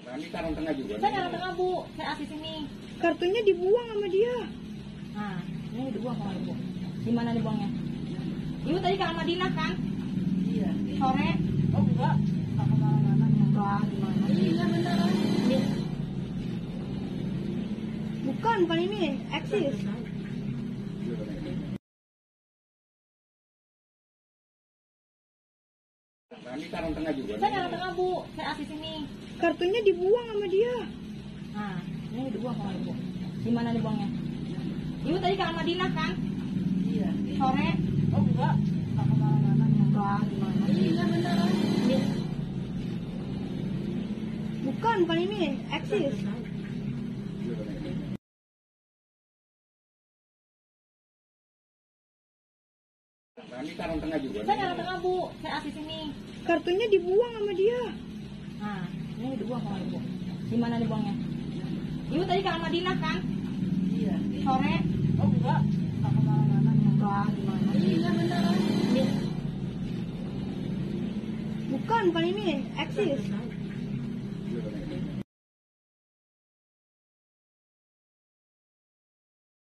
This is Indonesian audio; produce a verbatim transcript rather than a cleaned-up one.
Ini karang tengah juga. Saya karang tengah, Bu. Saya asis ini. Kartunya dibuang sama dia. Nah, ini dibuang sama Ibu. Di mana dibuangnya? Ibu tadi ke Madinah kan? Iya. Sore? Oh enggak. Tak kemana-mana. Enggak, gimana? Iya beneran. Iya. Bukan, bukan ini. Eksis. Ini karang tengah juga. Saya karang tengah, Bu. Saya asis ini. Kartunya dibuang sama dia. Nah, ini dibuang sama Ibu. Di mana dibuangnya? Ibu tadi ke Madinah kan? Iya. Sore? Oh enggak. Tak kemana-mana. Enggak, gimana? Iya beneran. Iya. Bukan, bukan ini. Eksis. Ini karang tengah juga. Saya karang tengah, Bu. Saya asis ini. Kartunya dibuang sama dia. Nah, ini dibuang sama Ibu. Di mana dibuangnya? Ibu tadi ke Madinah kan? Iya. Sore? Oh enggak. Tak kemana-mana. Enggak, gimana? Iya beneran. Iya. Bukan, bukan ini. Eksis.